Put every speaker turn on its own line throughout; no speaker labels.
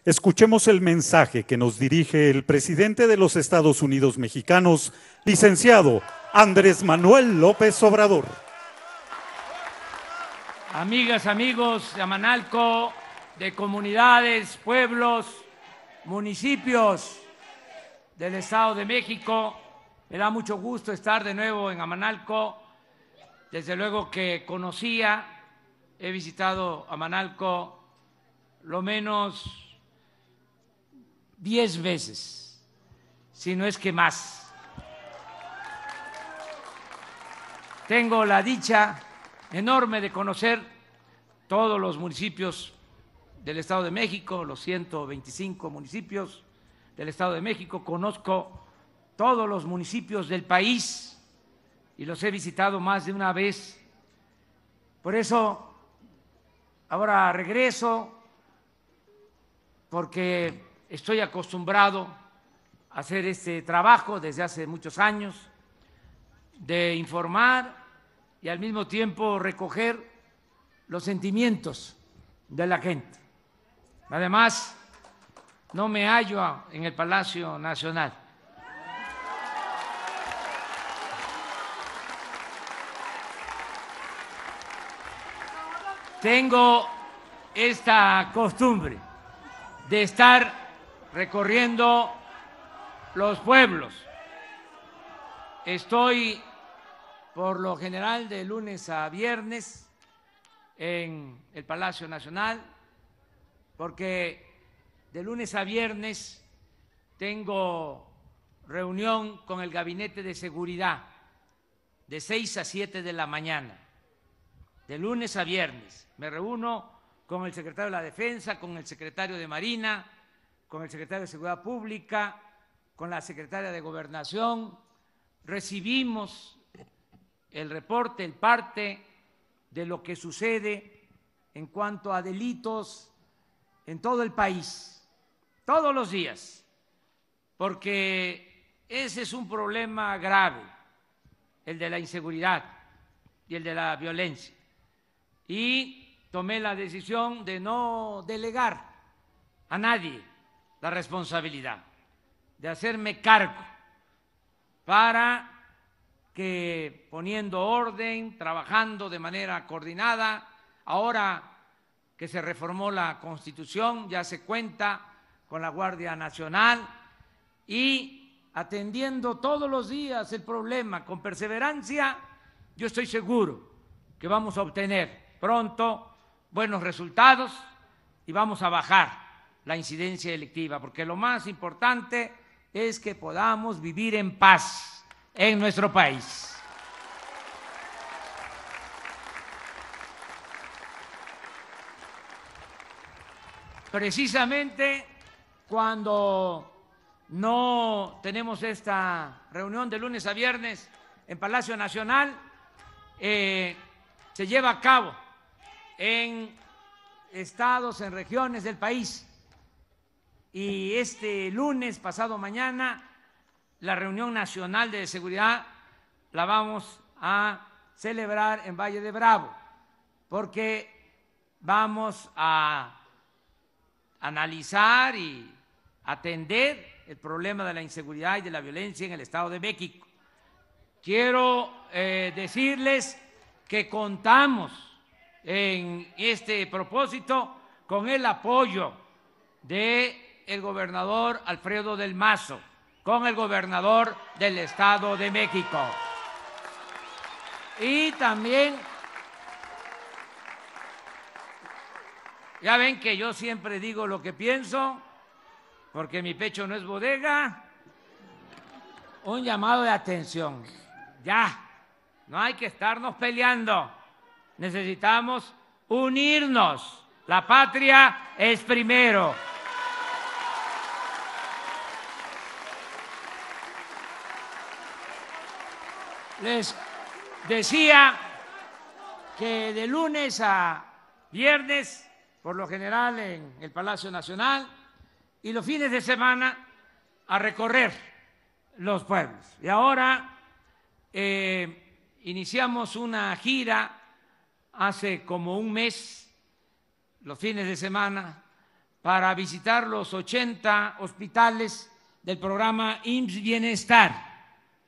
Escuchemos el mensaje que nos dirige el presidente de los Estados Unidos mexicanos, licenciado Andrés Manuel López Obrador.
Amigas, amigos de Amanalco, de comunidades, pueblos, municipios del Estado de México, me da mucho gusto estar de nuevo en Amanalco. Desde luego que conocía, he visitado Amanalco lo menos 10 veces, si no es que más. Tengo la dicha enorme de conocer todos los municipios del Estado de México, los 125 municipios del Estado de México. Conozco todos los municipios del país y los he visitado más de una vez. Por eso ahora regreso, porque estoy acostumbrado a hacer este trabajo desde hace muchos años, de informar y al mismo tiempo recoger los sentimientos de la gente. Además, no me hallo en el Palacio Nacional. Tengo esta costumbre de estar recorriendo los pueblos. Estoy por lo general de lunes a viernes en el Palacio Nacional, porque de lunes a viernes tengo reunión con el Gabinete de Seguridad de 6 a 7 de la mañana. De lunes a viernes me reúno con el secretario de la Defensa, con el secretario de Marina, con el secretario de Seguridad Pública, con la secretaria de Gobernación. Recibimos el reporte, el parte de lo que sucede en cuanto a delitos en todo el país, todos los días, porque ese es un problema grave, el de la inseguridad y el de la violencia. Y tomé la decisión de no delegar a nadie la responsabilidad, de hacerme cargo para que, poniendo orden, trabajando de manera coordinada, ahora que se reformó la Constitución, ya se cuenta con la Guardia Nacional, y atendiendo todos los días el problema con perseverancia, yo estoy seguro que vamos a obtener pronto buenos resultados y vamos a bajar la incidencia delictiva, porque lo más importante es que podamos vivir en paz en nuestro país. Precisamente cuando no tenemos esta reunión de lunes a viernes en Palacio Nacional, se lleva a cabo en estados, en regiones del país. Y este lunes, pasado mañana, la reunión nacional de seguridad la vamos a celebrar en Valle de Bravo, porque vamos a analizar y atender el problema de la inseguridad y de la violencia en el Estado de México. Quiero decirles que contamos en este propósito con el apoyo del gobernador Alfredo del Mazo, con el gobernador del Estado de México. Y también, ya ven que yo siempre digo lo que pienso, porque mi pecho no es bodega. Un llamado de atención. Ya, no hay que estarnos peleando. Necesitamos unirnos. La patria es primero. Les decía que de lunes a viernes, por lo general en el Palacio Nacional, y los fines de semana a recorrer los pueblos. Y ahora iniciamos una gira hace como un mes, los fines de semana, para visitar los 80 hospitales del programa IMSS Bienestar,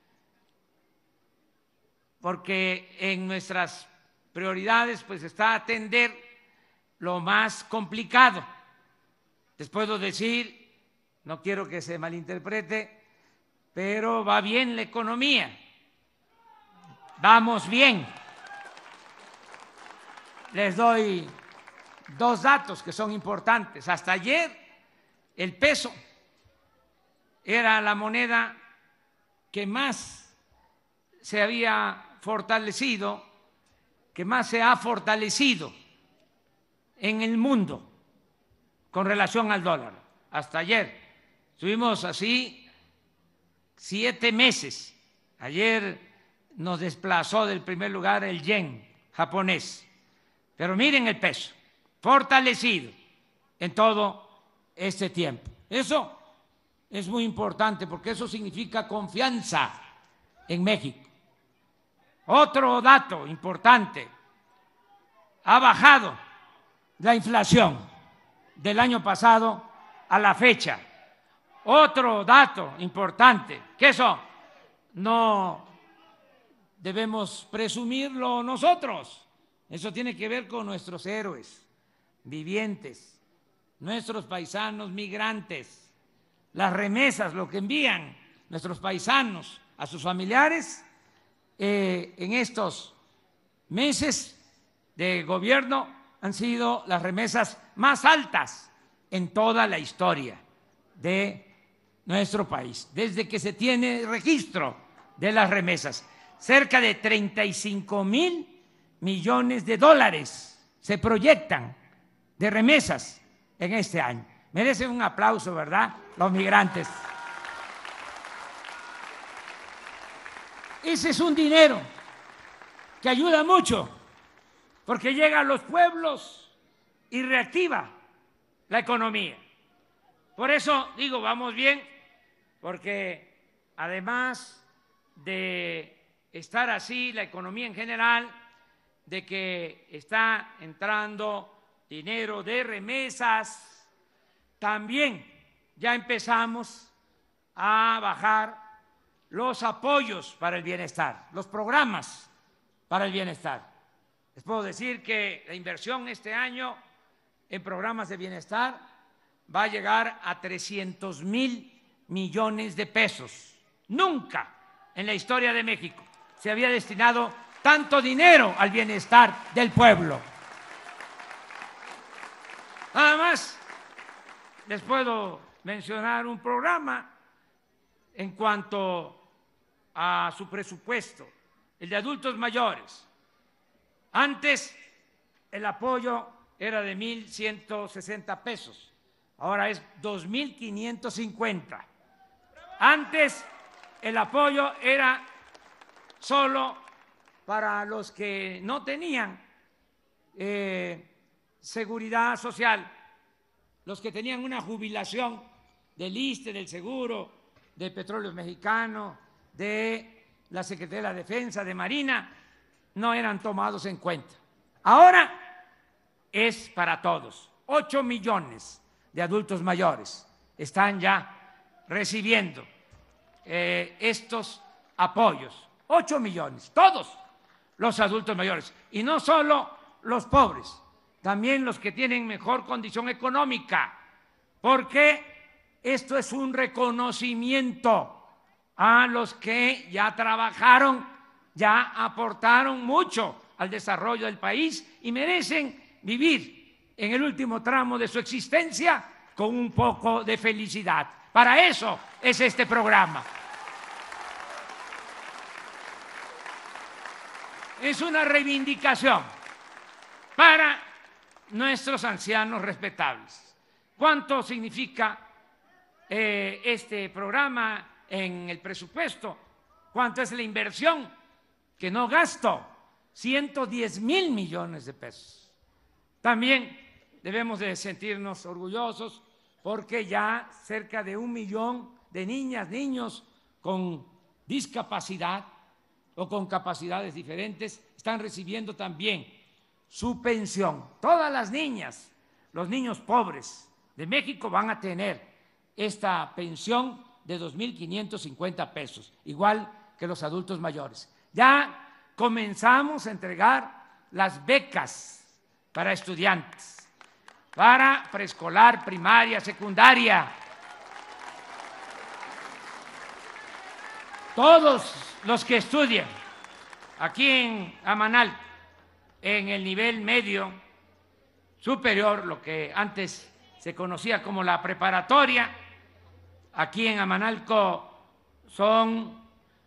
porque en nuestras prioridades pues está atender lo más complicado. Les puedo decir, no quiero que se malinterprete, pero va bien la economía, vamos bien. Les doy dos datos que son importantes. Hasta ayer el peso era la moneda que más se había fortalecido, que más se ha fortalecido en el mundo con relación al dólar. Hasta ayer estuvimos así 7 meses. Ayer nos desplazó del primer lugar el yen japonés. Pero miren el peso, fortalecido en todo este tiempo. Eso es muy importante porque eso significa confianza en México. Otro dato importante, ha bajado la inflación del año pasado a la fecha. Otro dato importante, que eso no debemos presumirlo nosotros. Eso tiene que ver con nuestros héroes vivientes, nuestros paisanos migrantes, las remesas, lo que envían nuestros paisanos a sus familiares en estos meses de gobierno han sido las remesas más altas en toda la historia de nuestro país, desde que se tiene registro de las remesas. Cerca de 35,000 millones de dólares se proyectan de remesas en este año. Merecen un aplauso, ¿verdad?, los migrantes. Ese es un dinero que ayuda mucho porque llega a los pueblos y reactiva la economía. Por eso digo, vamos bien, porque además de estar así la economía en general, de que está entrando dinero de remesas, también ya empezamos a bajar los apoyos para el bienestar, los programas para el bienestar. Les puedo decir que la inversión este año en programas de bienestar va a llegar a 300,000 millones de pesos. Nunca en la historia de México se había destinado tanto dinero al bienestar del pueblo. Nada más les puedo mencionar un programa en cuanto a su presupuesto, el de adultos mayores. Antes el apoyo era de 1,160 pesos, ahora es 2,550. Antes el apoyo era solo para los que no tenían seguridad social, los que tenían una jubilación del ISSSTE, del Seguro, de Petróleos Mexicanos, de la Secretaría de la Defensa, de Marina, no eran tomados en cuenta. Ahora es para todos. 8 millones de adultos mayores están ya recibiendo estos apoyos. 8 millones, todos los adultos mayores. Y no solo los pobres, también los que tienen mejor condición económica, porque esto es un reconocimiento a los que ya trabajaron, ya aportaron mucho al desarrollo del país y merecen vivir en el último tramo de su existencia con un poco de felicidad. Para eso es este programa. Es una reivindicación para nuestros ancianos respetables. ¿Cuánto significa este programa en el presupuesto? ¿Cuánto es la inversión que no gasto? 110,000 millones de pesos. También debemos de sentirnos orgullosos porque ya cerca de 1 millón de niñas, niños con discapacidad o con capacidades diferentes están recibiendo también su pensión. Todas las niñas, los niños pobres de México van a tener esta pensión de 2.550 pesos, igual que los adultos mayores. Ya comenzamos a entregar las becas para estudiantes, para preescolar, primaria, secundaria. Todos los que estudian aquí en Amanal, en el nivel medio superior, lo que antes se conocía como la preparatoria, aquí en Amanalco son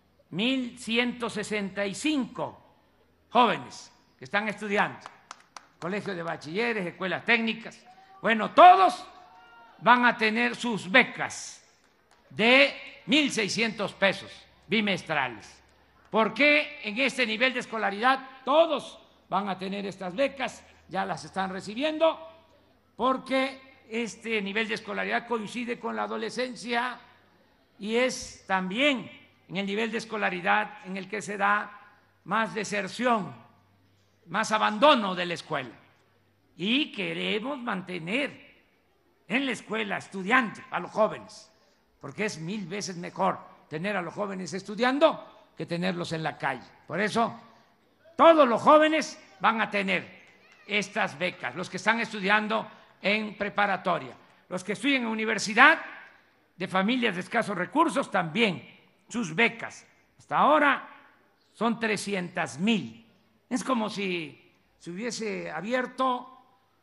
1.165 jóvenes que están estudiando, colegios de bachilleres, escuelas técnicas. Bueno, todos van a tener sus becas de 1.600 pesos bimestrales. ¿Por qué en este nivel de escolaridad todos van a tener estas becas? Ya las están recibiendo, porque este nivel de escolaridad coincide con la adolescencia y es también en el nivel de escolaridad en el que se da más deserción, más abandono de la escuela. Y queremos mantener en la escuela estudiantes a los jóvenes, porque es 1000 veces mejor tener a los jóvenes estudiando que tenerlos en la calle. Por eso, todos los jóvenes van a tener estas becas, los que están estudiando en preparatoria, los que estudian en universidad, de familias de escasos recursos, también sus becas. Hasta ahora son 300,000. Es como si se hubiese abierto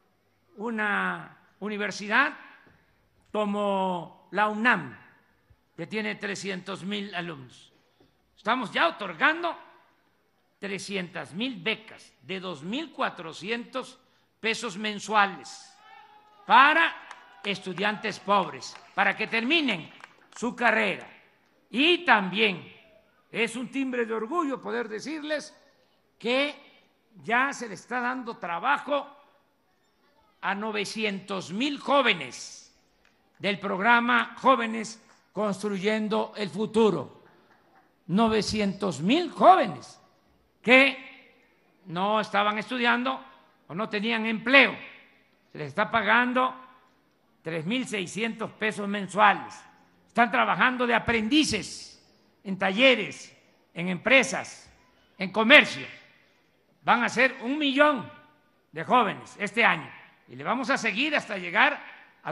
una universidad como la UNAM, que tiene 300,000 alumnos. Estamos ya otorgando 300,000 becas de 2.400 pesos mensuales para estudiantes pobres, para que terminen su carrera. Y también es un timbre de orgullo poder decirles que ya se le está dando trabajo a 900,000 jóvenes del programa Jóvenes Construyendo el Futuro. 900,000 jóvenes que no estaban estudiando o no tenían empleo. Se les está pagando 3.600 pesos mensuales. Están trabajando de aprendices en talleres, en empresas, en comercio. Van a ser 1 millón de jóvenes este año y le vamos a seguir hasta llegar a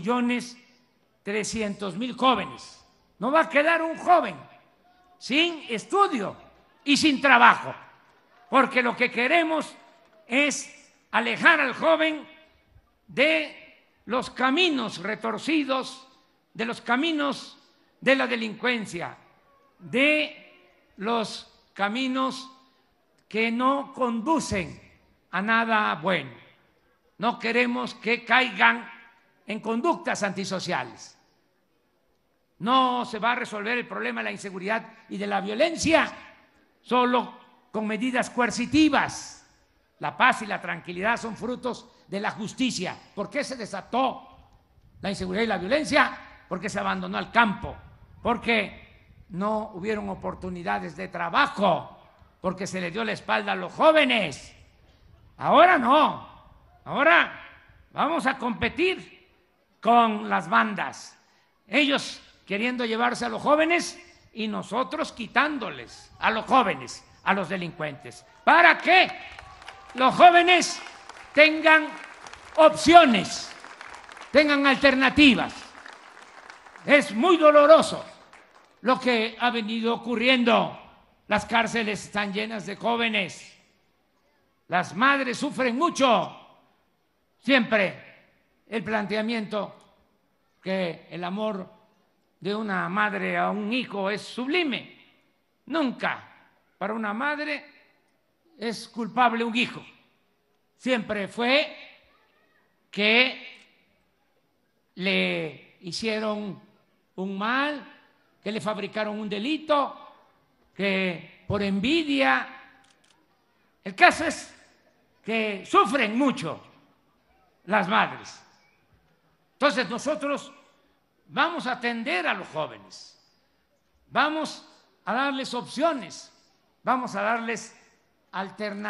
2.300.000 jóvenes. No va a quedar un joven sin estudio y sin trabajo, porque lo que queremos es alejar al joven de los caminos retorcidos, de los caminos de la delincuencia, de los caminos que no conducen a nada bueno. No queremos que caigan en conductas antisociales. No se va a resolver el problema de la inseguridad y de la violencia solo con medidas coercitivas. La paz y la tranquilidad son frutos de la justicia. ¿Por qué se desató la inseguridad y la violencia? Porque se abandonó al campo, porque no hubieron oportunidades de trabajo, porque se le dio la espalda a los jóvenes. Ahora no, ahora vamos a competir con las bandas. Ellos queriendo llevarse a los jóvenes y nosotros quitándoles a los jóvenes, a los delincuentes, para que los jóvenes tengan opciones, tengan alternativas. Es muy doloroso lo que ha venido ocurriendo. Las cárceles están llenas de jóvenes. Las madres sufren mucho. Siempre el planteamiento que el amor de una madre a un hijo es sublime. Nunca para una madre es culpable un hijo. Siempre fue que le hicieron un mal, que le fabricaron un delito, que por envidia. El caso es que sufren mucho las madres. Entonces nosotros vamos a atender a los jóvenes, vamos a darles opciones, vamos a darles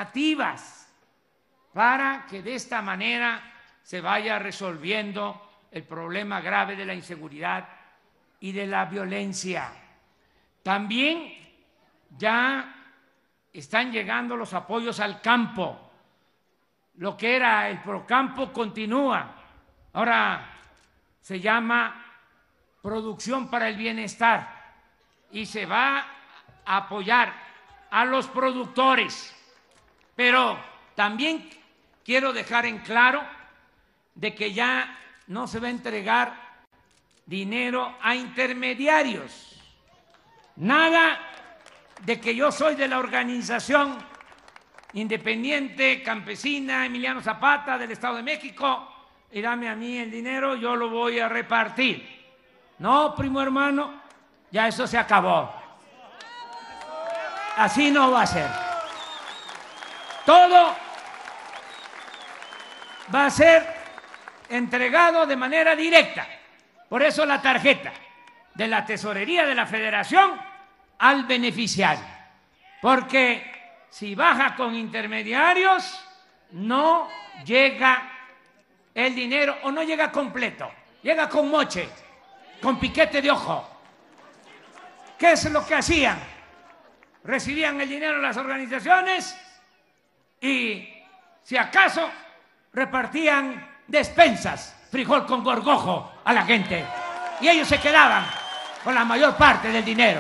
alternativas para que de esta manera se vaya resolviendo el problema grave de la inseguridad y de la violencia. También ya están llegando los apoyos al campo. Lo que era el Procampo continúa. Ahora se llama Producción para el Bienestar y se va a apoyar a los productores. Pero también quiero dejar en claro de que ya no se va a entregar dinero a intermediarios. Nada de que yo soy de la organización independiente campesina Emiliano Zapata del Estado de México y dame a mí el dinero, yo lo voy a repartir. No, primo hermano, ya eso se acabó. Así no va a ser. Todo va a ser entregado de manera directa. Por eso la tarjeta de la Tesorería de la Federación al beneficiario. Porque si baja con intermediarios, no llega el dinero o no llega completo. Llega con moche, con piquete de ojo. ¿Qué es lo que hacían? Recibían el dinero de las organizaciones y, si acaso, repartían despensas, frijol con gorgojo a la gente. Y ellos se quedaban con la mayor parte del dinero.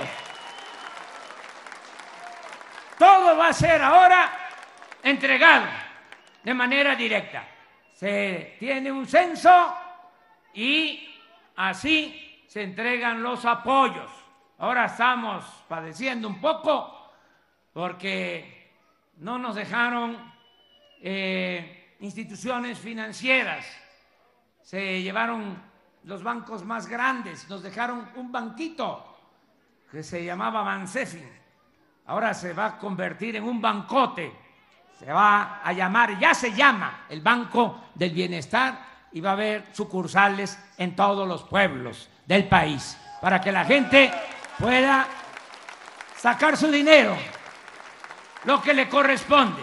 Todo va a ser ahora entregado de manera directa. Se tiene un censo y así se entregan los apoyos. Ahora estamos padeciendo un poco porque no nos dejaron instituciones financieras. Se llevaron los bancos más grandes, nos dejaron un banquito que se llamaba Bansefin. Ahora se va a convertir en un bancote. Se va a llamar, ya se llama, el Banco del Bienestar y va a haber sucursales en todos los pueblos del país para que la gente pueda sacar su dinero, lo que le corresponde.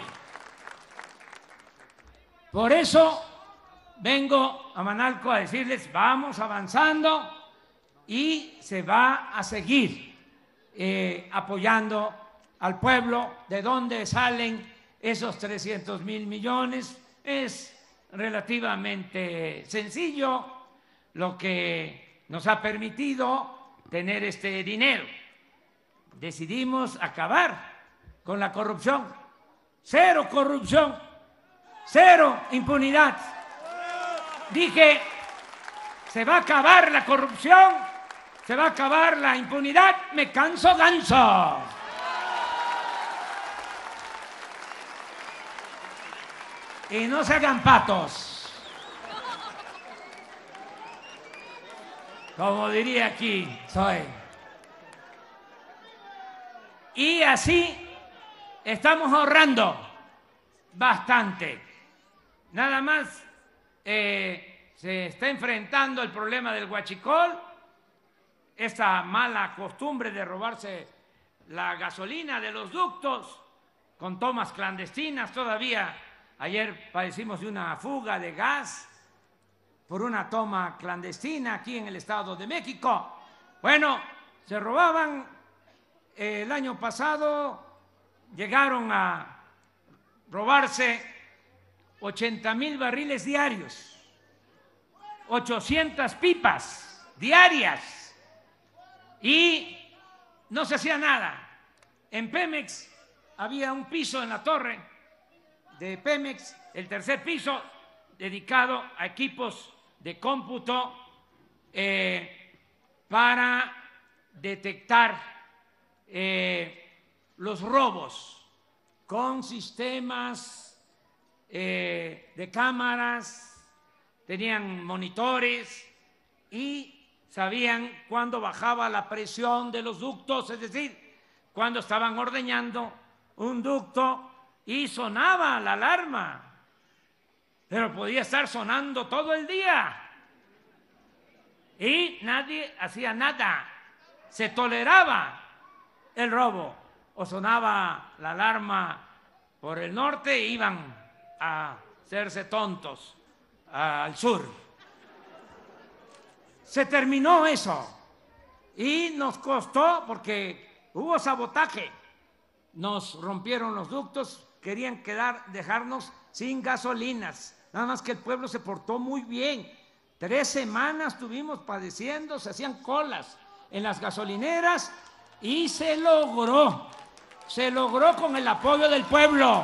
Por eso vengo a Manalco a decirles, vamos avanzando y se va a seguir apoyando al pueblo. ¿De dónde salen esos 300,000 millones? Es relativamente sencillo lo que nos ha permitido tener este dinero. Decidimos acabar con la corrupción. Cero corrupción, cero impunidad. Dije, se va a acabar la corrupción, se va a acabar la impunidad, me canso ganso. Y no se hagan patos. Como diría aquí, soy. Y así estamos ahorrando bastante. Nada más se está enfrentando el problema del huachicol, esta mala costumbre de robarse la gasolina de los ductos con tomas clandestinas. Todavía ayer padecimos de una fuga de gas por una toma clandestina aquí en el Estado de México. Bueno, se robaban el año pasado, llegaron a robarse 80,000 barriles diarios, 800 pipas diarias y no se hacía nada. En Pemex había un piso en la torre de Pemex, el tercer piso, dedicado a equipos de cómputo para detectar los robos con sistemas de cámaras, tenían monitores y sabían cuándo bajaba la presión de los ductos, es decir, cuando estaban ordeñando un ducto y sonaba la alarma, pero podía estar sonando todo el día y nadie hacía nada, se toleraba el robo. O sonaba la alarma por el norte e iban a hacerse tontos al sur. se terminó eso y nos costó porque hubo sabotaje. Nos rompieron los ductos, querían dejarnos sin gasolinas. Nada más que el pueblo se portó muy bien. 3 semanas estuvimos padeciendo, se hacían colas en las gasolineras y se logró con el apoyo del pueblo.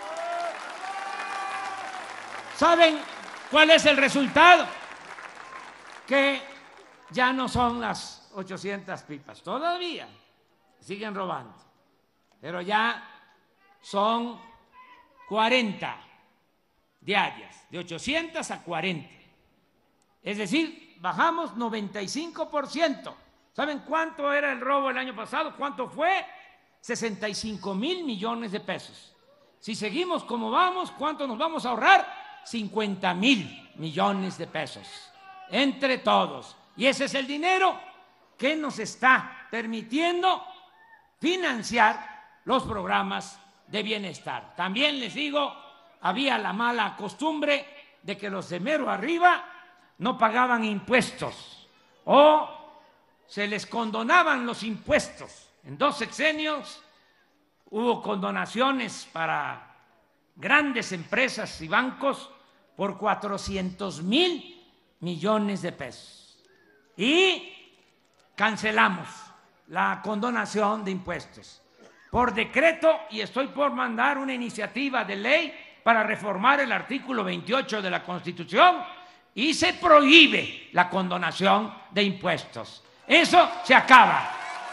¿Saben cuál es el resultado? Que ya no son las 800 pipas, todavía siguen robando, pero ya son 40 diarias, de 800 a 40. Es decir, bajamos 95%. ¿Saben cuánto era el robo el año pasado? ¿Cuánto fue? 65,000 millones de pesos. Si seguimos como vamos, ¿cuánto nos vamos a ahorrar? 50,000 millones de pesos entre todos. Y ese es el dinero que nos está permitiendo financiar los programas de bienestar. También les digo, había la mala costumbre de que los de mero arriba no pagaban impuestos o se les condonaban los impuestos. En 2 sexenios hubo condonaciones para grandes empresas y bancos por 400,000 millones de pesos. Y cancelamos la condonación de impuestos por decreto y estoy por mandar una iniciativa de ley para reformar el artículo 28 de la Constitución y se prohíbe la condonación de impuestos. Eso se acaba,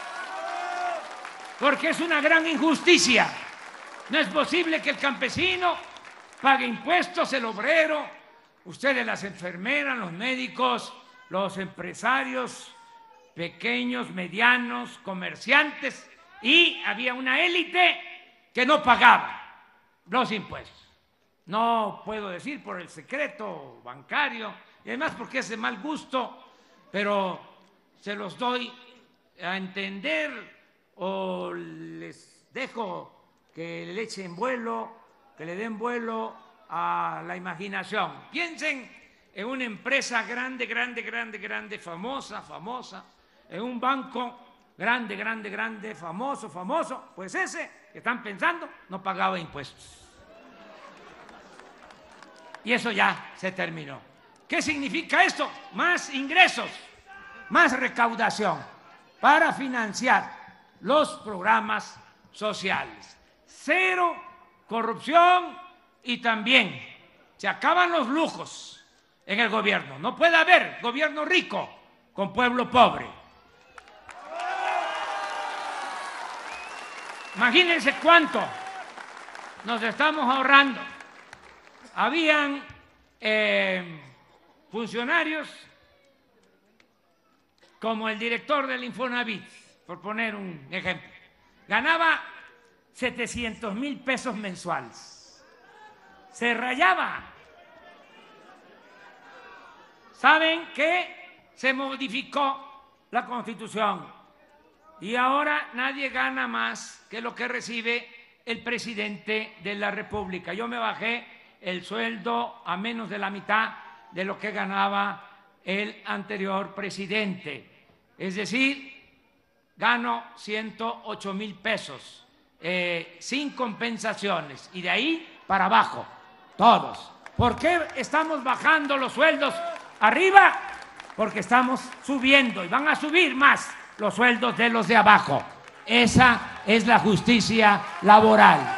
porque es una gran injusticia. No es posible que el campesino pague impuestos, el obrero, ustedes las enfermeras, los médicos, los empresarios pequeños, medianos, comerciantes, y había una élite que no pagaba los impuestos. No puedo decir por el secreto bancario, y además porque es de mal gusto, pero se los doy a entender o les dejo que le echen vuelo, que le den vuelo a la imaginación. Piensen en una empresa grande, famosa, en un banco grande, famoso, pues ese que están pensando no pagaba impuestos. Y eso ya se terminó. ¿Qué significa esto? Más ingresos, más recaudación para financiar los programas sociales. 0 corrupción y también se acaban los lujos en el gobierno. No puede haber gobierno rico con pueblo pobre. Imagínense cuánto nos estamos ahorrando. Habían funcionarios como el director del Infonavit, por poner un ejemplo, ganaba 700,000 pesos mensuales. Se rayaba. ¿Saben qué? Se modificó la Constitución y ahora nadie gana más que lo que recibe el presidente de la República. Yo me bajé el sueldo a menos de la mitad de lo que ganaba el anterior presidente. Es decir, gano 108,000 pesos sin compensaciones y de ahí para abajo, todos. ¿Por qué estamos bajando los sueldos arriba? Porque estamos subiendo y van a subir más los sueldos de los de abajo. Esa es la justicia laboral.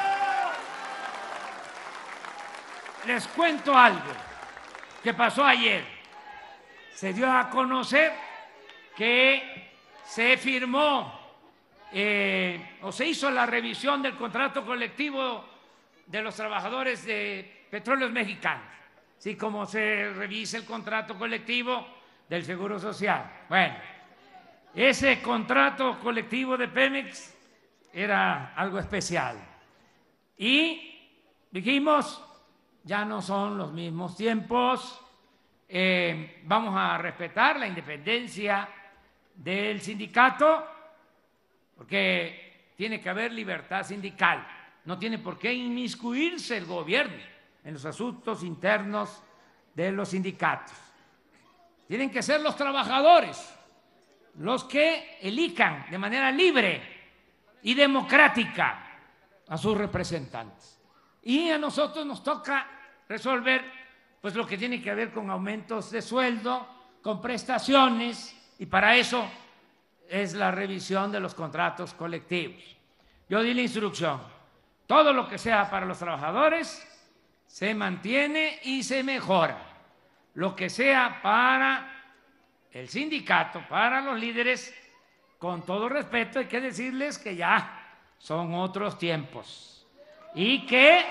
Les cuento algo que pasó ayer. Se dio a conocer que se firmó o se hizo la revisión del contrato colectivo de los trabajadores de Petróleos Mexicanos, así como se revisa el contrato colectivo del Seguro Social. Bueno, ese contrato colectivo de Pemex era algo especial y dijimos, ya no son los mismos tiempos, vamos a respetar la independencia del sindicato, porque tiene que haber libertad sindical, no tiene por qué inmiscuirse el gobierno en los asuntos internos de los sindicatos. Tienen que ser los trabajadores los que elijan de manera libre y democrática a sus representantes. Y a nosotros nos toca resolver pues lo que tiene que ver con aumentos de sueldo, con prestaciones, y para eso es la revisión de los contratos colectivos. Yo di la instrucción, todo lo que sea para los trabajadores se mantiene y se mejora. Lo que sea para el sindicato, para los líderes, con todo respeto hay que decirles que ya son otros tiempos y que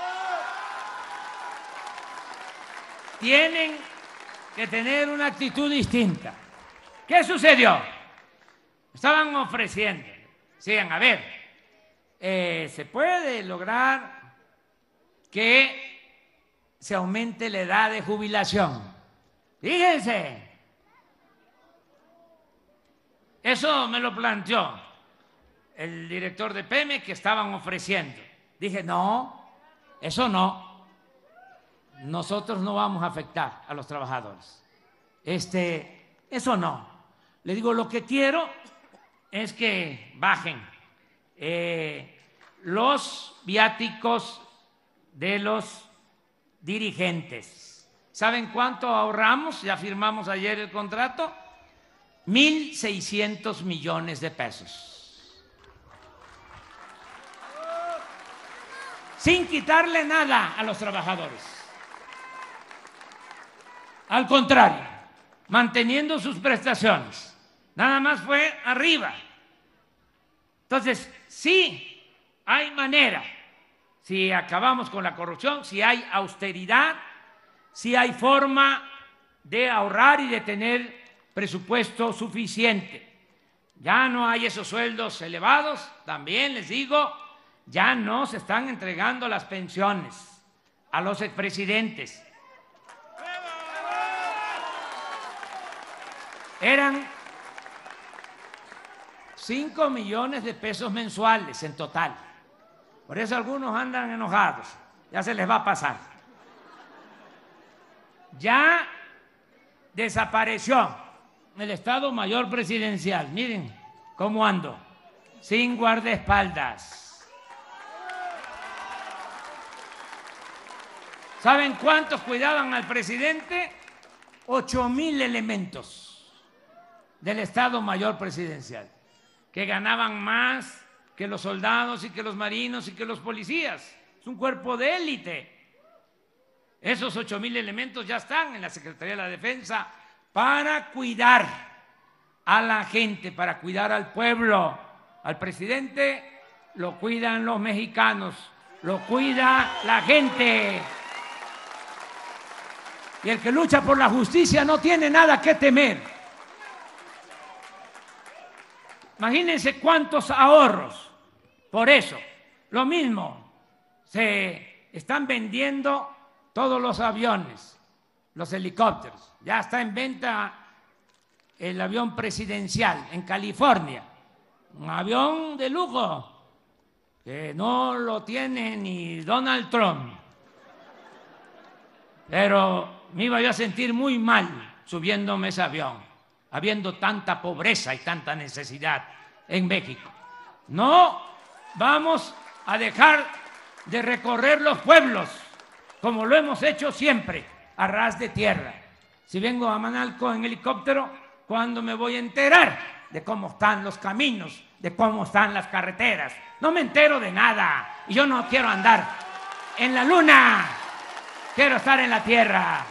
tienen que tener una actitud distinta. ¿Qué sucedió? Estaban ofreciendo, decían, a ver, se puede lograr que se aumente la edad de jubilación. Fíjense, eso me lo planteó el director de Pemex, que estaban ofreciendo. Dije, no, eso no. Nosotros no vamos a afectar a los trabajadores. Eso no. Le digo, lo que quiero es que bajen los viáticos de los dirigentes. ¿Saben cuánto ahorramos? Ya firmamos ayer el contrato. 1,600 millones de pesos. Sin quitarle nada a los trabajadores. Al contrario, manteniendo sus prestaciones. Nada más fue arriba. Entonces, sí hay manera. Si acabamos con la corrupción, si hay austeridad, si hay forma de ahorrar y de tener presupuesto suficiente. Ya no hay esos sueldos elevados. También les digo, ya no se están entregando las pensiones a los expresidentes. Eran 5 millones de pesos mensuales en total. Por eso algunos andan enojados. Ya se les va a pasar. Ya desapareció el Estado Mayor Presidencial. Miren cómo ando, sin guardaespaldas. ¿Saben cuántos cuidaban al presidente? 8,000 elementos del Estado Mayor Presidencial, que ganaban más que los soldados y que los marinos y que los policías. Es un cuerpo de élite. Esos 8,000 elementos ya están en la Secretaría de la Defensa para cuidar a la gente, para cuidar al pueblo. Al presidente lo cuidan los mexicanos, lo cuida la gente. Y el que lucha por la justicia no tiene nada que temer. Imagínense cuántos ahorros. Por eso, lo mismo, se están vendiendo todos los aviones, los helicópteros. Ya está en venta el avión presidencial en California, un avión de lujo que no lo tiene ni Donald Trump. Pero me iba yo a sentir muy mal subiéndome ese avión, habiendo tanta pobreza y tanta necesidad en México. No vamos a dejar de recorrer los pueblos como lo hemos hecho siempre, a ras de tierra. Si vengo a Manalco en helicóptero, ¿cuándo me voy a enterar de cómo están los caminos, de cómo están las carreteras? No me entero de nada. Y yo no quiero andar en la luna, quiero estar en la tierra.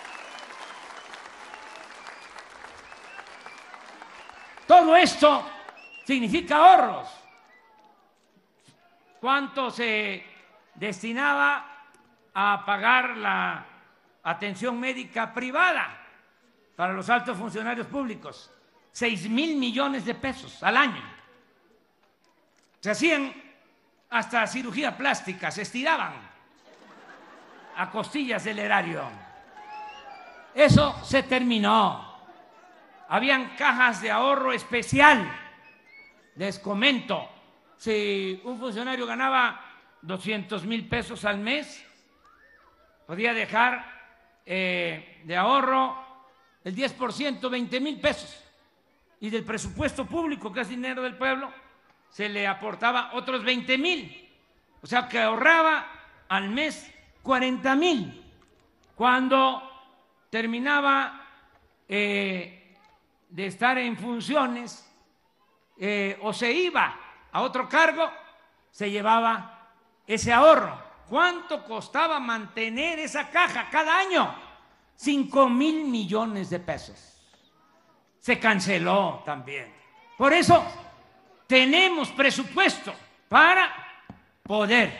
Todo esto significa ahorros. ¿Cuánto se destinaba a pagar la atención médica privada para los altos funcionarios públicos? 6,000 millones de pesos al año. Se hacían hasta cirugía plástica, se estiraban a costillas del erario. Eso se terminó. Habían cajas de ahorro especial. Les comento, si un funcionario ganaba 200,000 pesos al mes, podía dejar de ahorro el 10%, 20,000 pesos. Y del presupuesto público, que es dinero del pueblo, se le aportaba otros 20,000. O sea que ahorraba al mes 40,000. Cuando terminaba de estar en funciones o se iba a otro cargo, se llevaba ese ahorro. ¿Cuánto costaba mantener esa caja cada año? 5,000 millones de pesos. Se canceló también. Por eso tenemos presupuesto para poder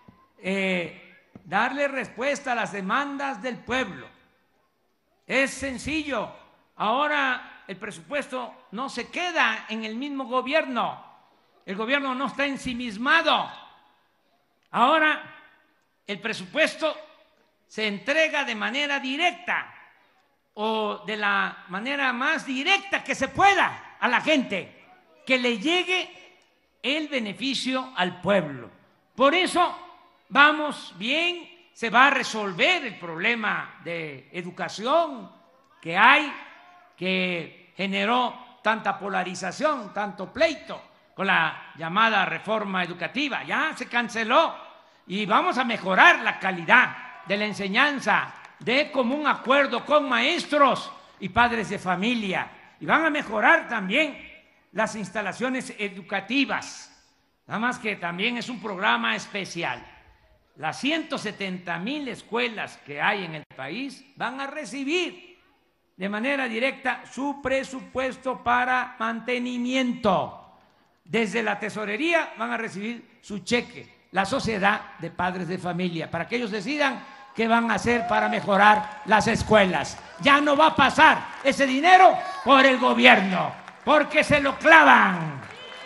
darle respuesta a las demandas del pueblo. Es sencillo. Ahora el presupuesto no se queda en el mismo gobierno. El gobierno no está ensimismado. Ahora el presupuesto se entrega de manera directa o de la manera más directa que se pueda a la gente, que le llegue el beneficio al pueblo. Por eso vamos bien, se va a resolver el problema de educación que hay, que generó tanta polarización, tanto pleito con la llamada reforma educativa. Ya se canceló y vamos a mejorar la calidad de la enseñanza de común acuerdo con maestros y padres de familia. Y van a mejorar también las instalaciones educativas. Nada más que también es un programa especial. Las 170,000 escuelas que hay en el país van a recibir de manera directa su presupuesto para mantenimiento. Desde la tesorería van a recibir su cheque, la sociedad de padres de familia, para que ellos decidan qué van a hacer para mejorar las escuelas. Ya no va a pasar ese dinero por el gobierno, porque se lo clavan.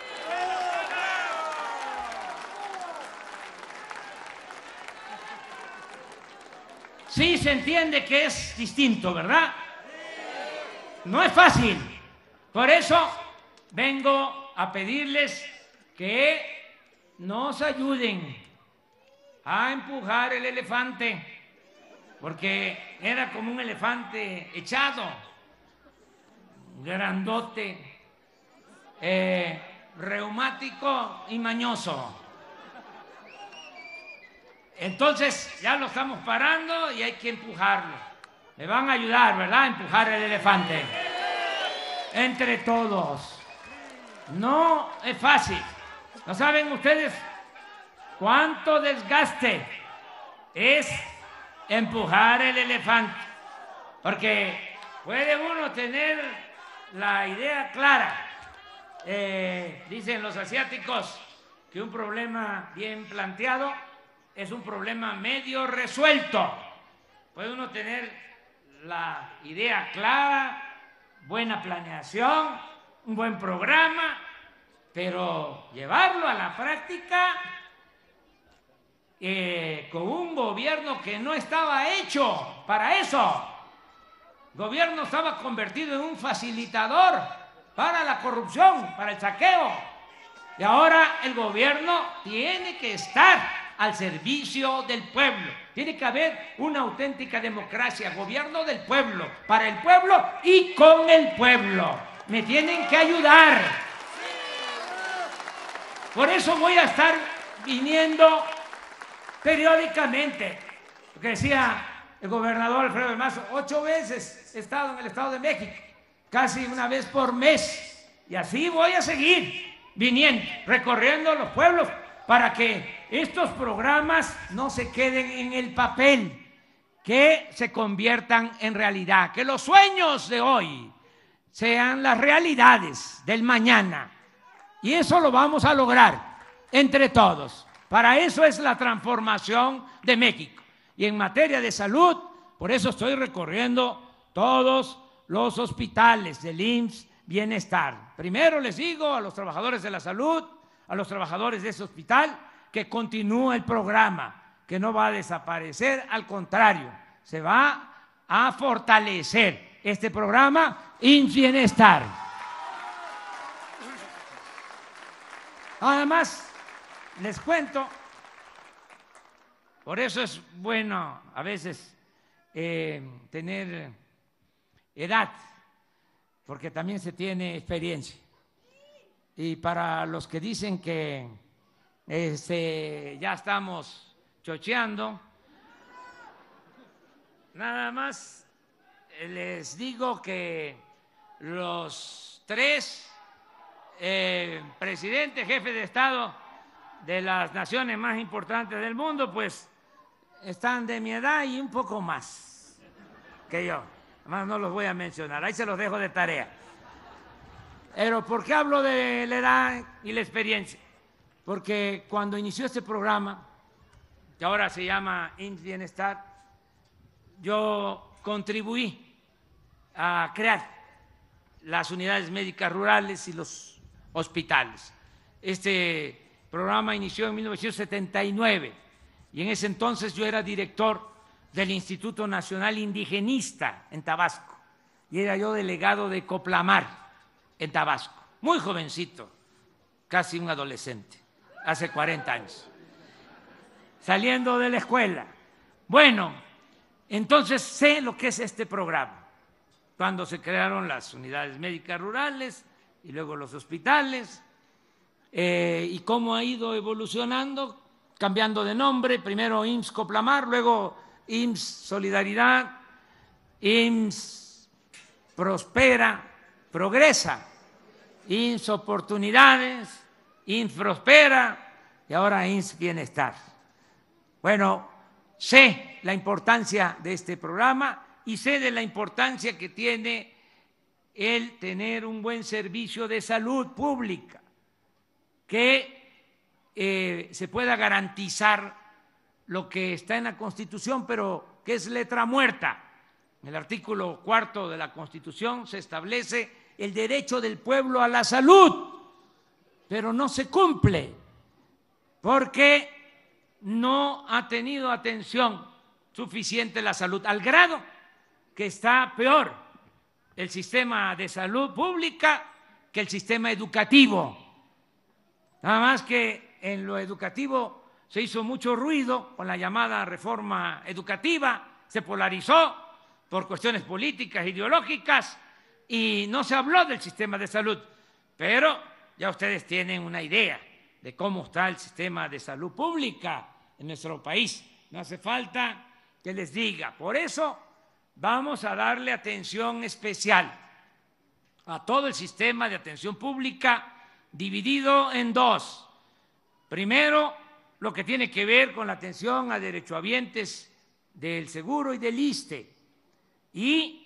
Sí se entiende que es distinto, ¿verdad? No es fácil. Por eso vengo a pedirles que nos ayuden a empujar el elefante, porque era como un elefante echado, grandote, reumático y mañoso. Entonces ya lo estamos parando y hay que empujarlo. Me van a ayudar, ¿verdad?, a empujar el elefante. Entre todos. No es fácil. ¿No saben ustedes cuánto desgaste es empujar el elefante? Porque puede uno tener la idea clara. Dicen los asiáticos que un problema bien planteado es un problema medio resuelto. Puede uno tener la idea clara, buena planeación, un buen programa, pero llevarlo a la práctica con un gobierno que no estaba hecho para eso. El gobierno estaba convertido en un facilitador para la corrupción, para el saqueo. Y ahora el gobierno tiene que estar al servicio del pueblo. Tiene que haber una auténtica democracia, gobierno del pueblo, para el pueblo y con el pueblo. Me tienen que ayudar. Por eso voy a estar viniendo periódicamente. Lo que decía el gobernador Alfredo del Mazo, 8 veces he estado en el Estado de México, casi una vez por mes. Y así voy a seguir viniendo, recorriendo los pueblos, para que estos programas no se queden en el papel, que se conviertan en realidad, que los sueños de hoy sean las realidades del mañana. Y eso lo vamos a lograr entre todos. Para eso es la transformación de México. Y en materia de salud, por eso estoy recorriendo todos los hospitales del IMSS Bienestar. Primero les digo a los trabajadores de la salud, a los trabajadores de ese hospital, que continúa el programa, que no va a desaparecer, al contrario, se va a fortalecer este programa IMSS Bienestar. Además, les cuento, por eso es bueno a veces tener edad, porque también se tiene experiencia. Y para los que dicen que ya estamos chocheando, nada más les digo que los 3 presidentes, jefes de Estado de las naciones más importantes del mundo, pues están de mi edad y un poco más que yo. Además no los voy a mencionar, ahí se los dejo de tarea. Pero ¿por qué hablo de la edad y la experiencia? Porque cuando inició este programa, que ahora se llama IMSS Bienestar, yo contribuí a crear las unidades médicas rurales y los hospitales. Este programa inició en 1979 y en ese entonces yo era director del Instituto Nacional Indigenista en Tabasco y era yo delegado de Coplamar en Tabasco, muy jovencito, casi un adolescente, hace 40 años, saliendo de la escuela. Bueno, entonces sé lo que es este programa, cuando se crearon las unidades médicas rurales y luego los hospitales, y cómo ha ido evolucionando, cambiando de nombre, primero IMSS Coplamar, luego IMSS Solidaridad, IMSS Prospera, Progresa, IMSS Oportunidades, IMSS Prospera y ahora IMSS Bienestar. Bueno, sé la importancia de este programa y sé de la importancia que tiene el tener un buen servicio de salud pública, que se pueda garantizar lo que está en la Constitución, pero que es letra muerta. En el artículo 4 de la Constitución se establece el derecho del pueblo a la salud, pero no se cumple porque no ha tenido atención suficiente la salud, al grado que está peor el sistema de salud pública que el sistema educativo. Nada más que en lo educativo se hizo mucho ruido con la llamada reforma educativa, se polarizó por cuestiones políticas, ideológicas, y no se habló del sistema de salud. Pero ya ustedes tienen una idea de cómo está el sistema de salud pública en nuestro país. No hace falta que les diga. Por eso vamos a darle atención especial a todo el sistema de atención pública, dividido en 2. Primero, lo que tiene que ver con la atención a derechohabientes del Seguro y del ISSSTE, y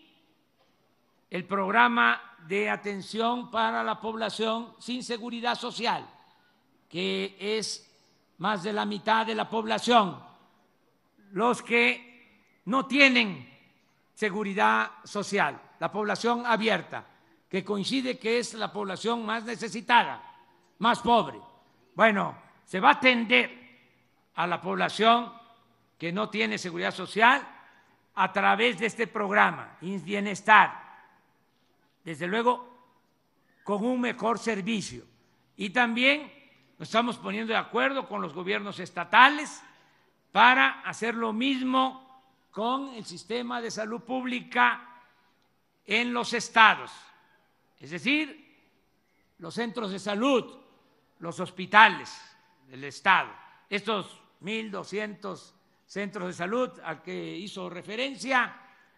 el programa de atención para la población sin seguridad social, que es más de la mitad de la población, los que no tienen seguridad social, la población abierta, que coincide que es la población más necesitada, más pobre. Bueno, se va a atender a la población que no tiene seguridad social a través de este programa, IMSS Bienestar, desde luego con un mejor servicio. Y también nos estamos poniendo de acuerdo con los gobiernos estatales para hacer lo mismo con el sistema de salud pública en los estados, es decir, los centros de salud, los hospitales del estado, estos 1.200 centros de salud a que hizo referencia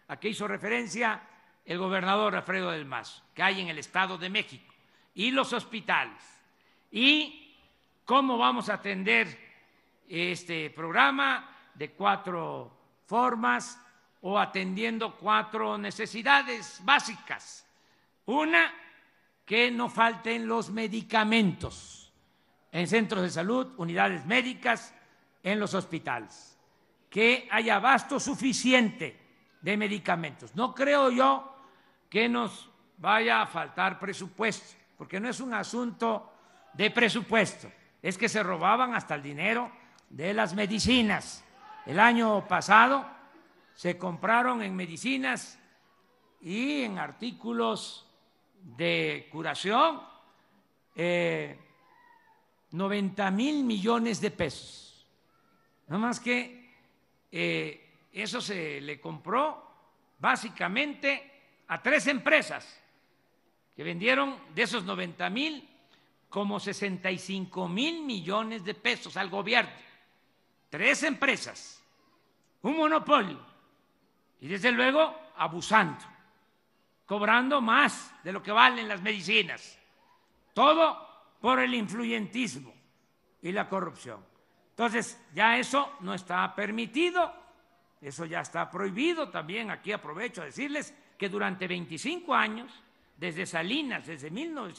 el gobernador Alfredo del Mazo, que hay en el Estado de México, y los hospitales. ¿Y cómo vamos a atender este programa? De 4 formas, o atendiendo 4 necesidades básicas. Una, que no falten los medicamentos en centros de salud, unidades médicas, en los hospitales, que haya abasto suficiente de medicamentos. No creo yo que nos vaya a faltar presupuesto, porque no es un asunto de presupuesto, es que se robaban hasta el dinero de las medicinas. El año pasado se compraron en medicinas y en artículos de curación 90,000 millones de pesos. Nada más que eso se le compró básicamente a 3 empresas que vendieron de esos 90,000 como 65,000 millones de pesos al gobierno. 3 empresas, un monopolio, y desde luego abusando, cobrando más de lo que valen las medicinas, todo por el influyentismo y la corrupción. Entonces, ya eso no está permitido, eso ya está prohibido. También aquí aprovecho a decirles que durante 25 años, desde Salinas, desde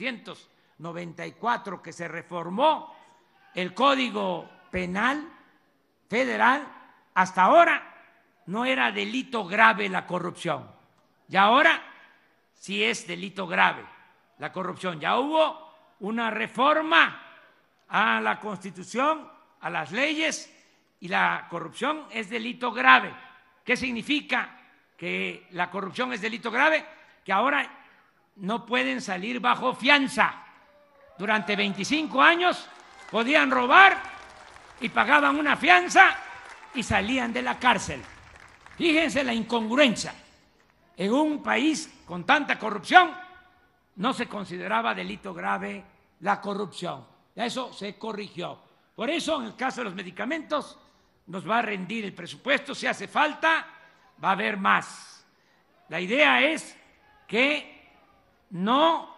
1994, que se reformó el Código Penal Federal, hasta ahora no era delito grave la corrupción. Y ahora sí es delito grave la corrupción. Ya hubo una reforma a la Constitución, a las leyes, y la corrupción es delito grave. ¿Qué significa que la corrupción es delito grave? Que ahora no pueden salir bajo fianza. Durante 25 años podían robar y pagaban una fianza y salían de la cárcel. Fíjense la incongruencia. En un país con tanta corrupción no se consideraba delito grave la corrupción. Eso se corrigió. Por eso, en el caso de los medicamentos, nos va a rendir el presupuesto. Si hace falta, va a haber más. La idea es que no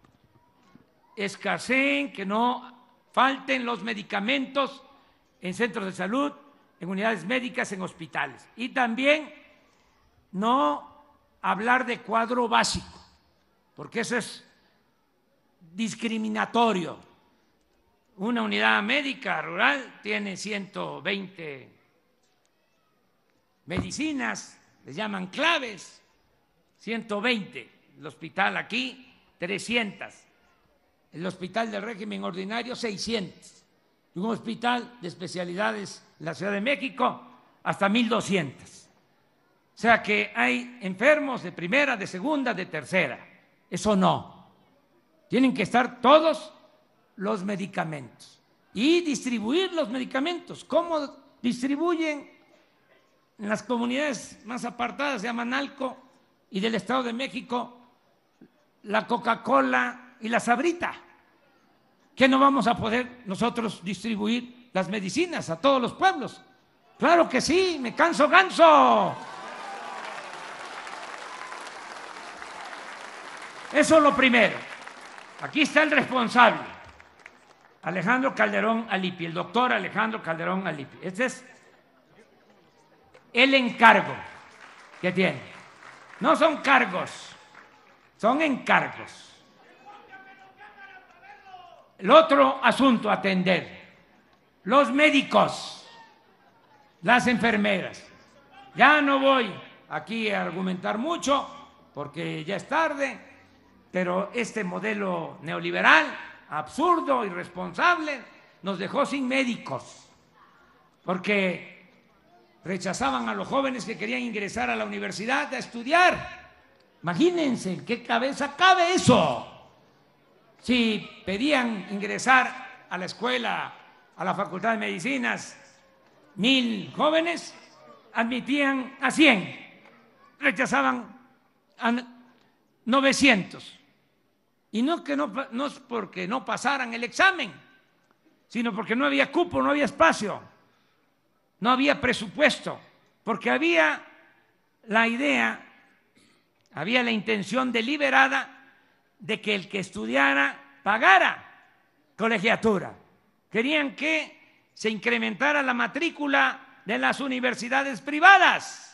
escaseen, que no falten los medicamentos en centros de salud, en unidades médicas, en hospitales. Y también no hablar de cuadro básico, porque eso es discriminatorio. Una unidad médica rural tiene 120 medicinas, les llaman claves, 120. El hospital aquí, 300. El hospital del régimen ordinario, 600. Y un hospital de especialidades en la Ciudad de México, hasta 1,200. O sea que hay enfermos de primera, de segunda, de tercera. Eso no. Tienen que estar todos los medicamentos y distribuir los medicamentos. ¿Cómo distribuyen? En las comunidades más apartadas de Amanalco y del Estado de México, la Coca-Cola y la Sabrita. ¿Qué no vamos a poder nosotros distribuir las medicinas a todos los pueblos? Claro que sí, me canso ganso. Eso es lo primero. Aquí está el responsable, Alejandro Calderón Alipi, el doctor Alejandro Calderón Alipi. Este es el encargo que tiene. No son cargos, son encargos. El otro asunto a atender, los médicos, las enfermeras. Ya no voy aquí a argumentar mucho porque ya es tarde, pero este modelo neoliberal, absurdo, irresponsable, nos dejó sin médicos, porque rechazaban a los jóvenes que querían ingresar a la universidad a estudiar. Imagínense, ¿en qué cabeza cabe eso? Si pedían ingresar a la escuela, a la Facultad de Medicinas, 1,000 jóvenes, admitían a 100, rechazaban a 900. Y no es porque no pasaran el examen, sino porque no había cupo, no había espacio, no había presupuesto, porque había la idea, había la intención deliberada de que el que estudiara pagara colegiatura. Querían que se incrementara la matrícula de las universidades privadas.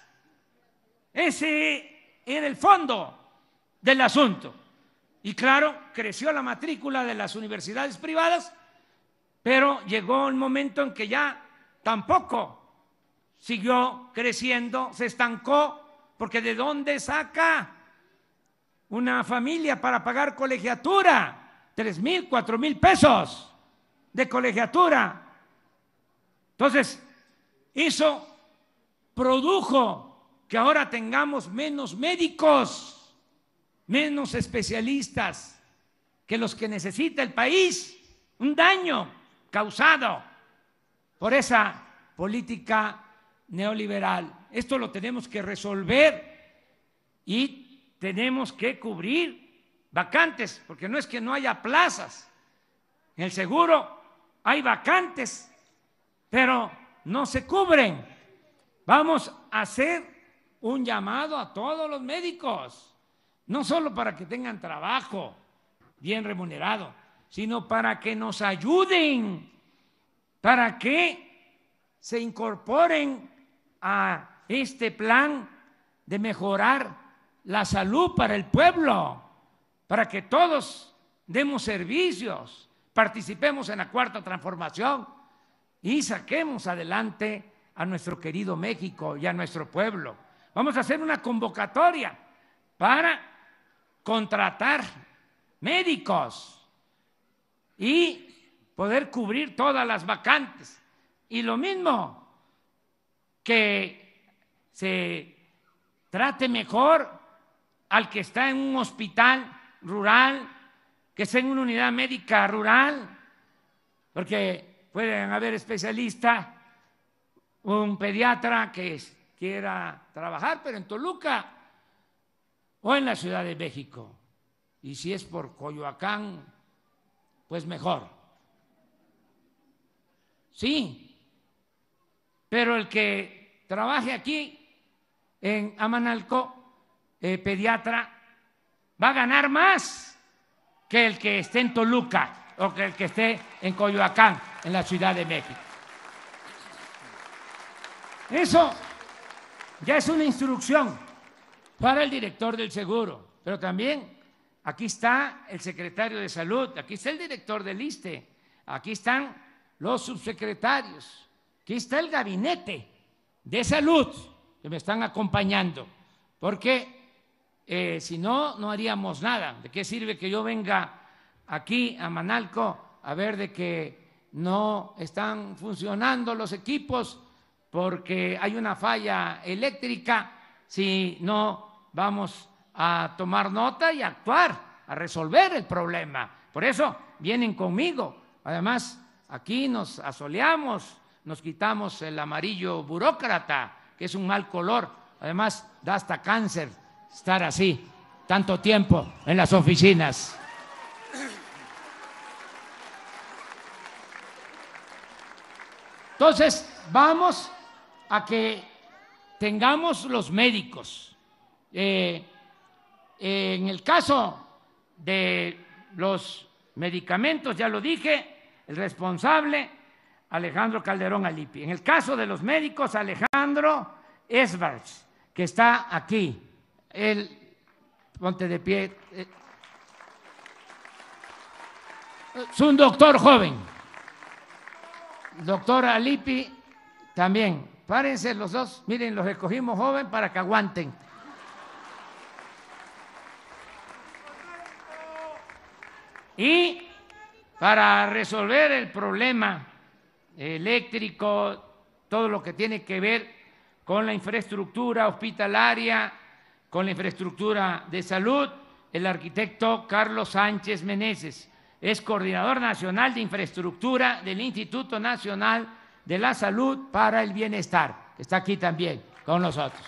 Ese era el fondo del asunto. Y claro, creció la matrícula de las universidades privadas, pero llegó el momento en que ya tampoco siguió creciendo, se estancó, porque ¿de dónde saca una familia para pagar colegiatura? 3,000, 4,000 pesos de colegiatura. Entonces, eso produjo que ahora tengamos menos médicos, menos especialistas que los que necesita el país. Un daño causado por esa política neoliberal. Esto lo tenemos que resolver y tenemos que cubrir vacantes, porque no es que no haya plazas. En el seguro hay vacantes, pero no se cubren. Vamos a hacer un llamado a todos los médicos, no solo para que tengan trabajo bien remunerado, sino para que nos ayuden, para que se incorporen a este plan de mejorar la salud para el pueblo, para que todos demos servicios, participemos en la cuarta transformación y saquemos adelante a nuestro querido México y a nuestro pueblo. Vamos a hacer una convocatoria para contratar médicos y poder cubrir todas las vacantes. Y lo mismo, que se trate mejor al que está en un hospital rural, que esté en una unidad médica rural, porque pueden haber especialistas, un pediatra que quiera trabajar, pero en Toluca o en la Ciudad de México. Y si es por Coyoacán, pues mejor. Sí, pero el que trabaje aquí en Amanalco, pediatra, va a ganar más que el que esté en Toluca o que el que esté en Coyoacán, en la Ciudad de México. Eso ya es una instrucción para el director del seguro, pero también aquí está el secretario de Salud, aquí está el director del ISSSTE, aquí están los subsecretarios, aquí está el gabinete de salud que me están acompañando, porque si no, no haríamos nada. ¿De qué sirve que yo venga aquí a Manalco a ver de que no están funcionando los equipos porque hay una falla eléctrica si no vamos a tomar nota y actuar, a resolver el problema? Por eso vienen conmigo. Además, aquí nos asoleamos, nos quitamos el amarillo burócrata, que es un mal color. Además, da hasta cáncer estar así tanto tiempo en las oficinas. Entonces, vamos a que tengamos los médicos. En el caso de los medicamentos, ya lo dije, el responsable, Alejandro Calderón Alipi. En el caso de los médicos, Alejandro Esbarz, que está aquí. Él, ponte de pie. Es un doctor joven. Doctor Alipi también. Párense los dos. Miren, los escogimos joven para que aguanten. Y para resolver el problema eléctrico, todo lo que tiene que ver con la infraestructura hospitalaria, con la infraestructura de salud, el arquitecto Carlos Sánchez Meneses es coordinador nacional de infraestructura del Instituto Nacional de la Salud para el Bienestar. Está aquí también con nosotros.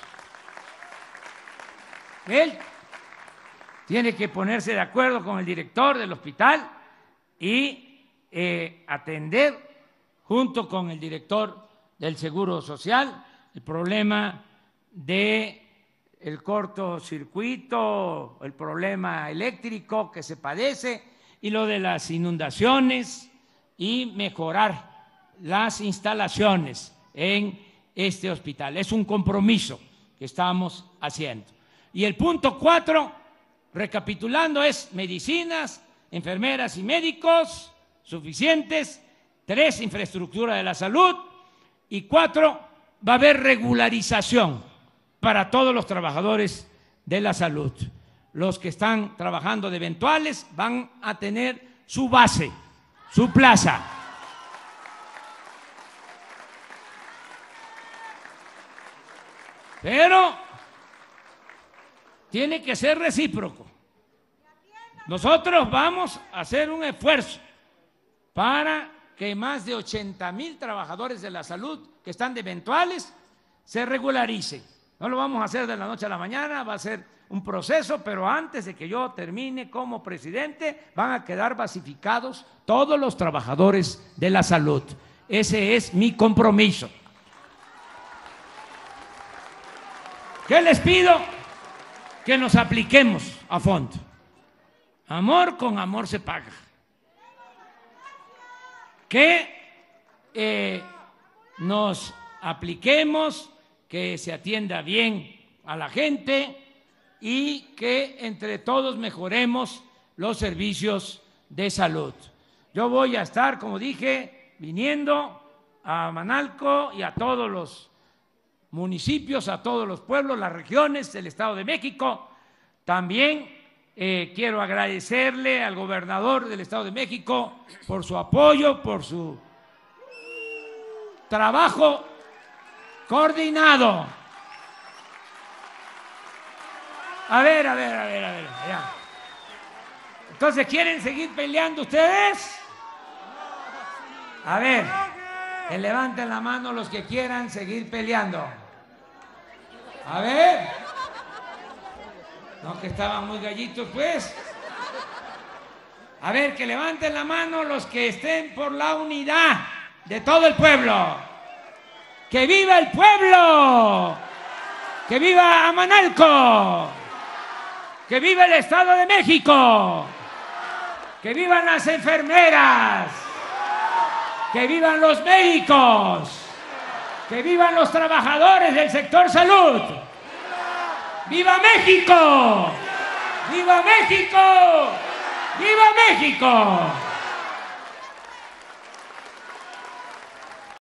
Él tiene que ponerse de acuerdo con el director del hospital y atender junto con el director del Seguro Social el problema de el cortocircuito, el problema eléctrico que se padece y lo de las inundaciones y mejorar las instalaciones en este hospital. Es un compromiso que estamos haciendo. Y el punto 4, recapitulando, es medicinas, enfermeras y médicos suficientes. 3, infraestructura de la salud. Y 4, va a haber regularización para todos los trabajadores de la salud. Los que están trabajando de eventuales van a tener su base, su plaza. Pero tiene que ser recíproco. Nosotros vamos a hacer un esfuerzo para que más de 80,000 trabajadores de la salud que están de eventuales se regularicen. No lo vamos a hacer de la noche a la mañana, va a ser un proceso, pero antes de que yo termine como presidente van a quedar basificados todos los trabajadores de la salud. Ese es mi compromiso. ¿Qué les pido? Que nos apliquemos a fondo. Amor con amor se paga. Que nos apliquemos, que se atienda bien a la gente y que entre todos mejoremos los servicios de salud. Yo voy a estar, como dije, viniendo a Manalco y a todos los municipios, a todos los pueblos, las regiones del Estado de México. También quiero agradecerle al gobernador del Estado de México por su apoyo, por su trabajo coordinado. A ver, ya. Entonces, ¿quieren seguir peleando ustedes? A ver, que levanten la mano los que quieran seguir peleando. A ver. No, que estaban muy gallitos, pues. A ver, que levanten la mano los que estén por la unidad de todo el pueblo. ¡Que viva el pueblo! ¡Que viva Amanalco! ¡Que viva el Estado de México! ¡Que vivan las enfermeras! ¡Que vivan los médicos! ¡Que vivan los trabajadores del sector salud! ¡Viva México! ¡Viva México! ¡Viva México!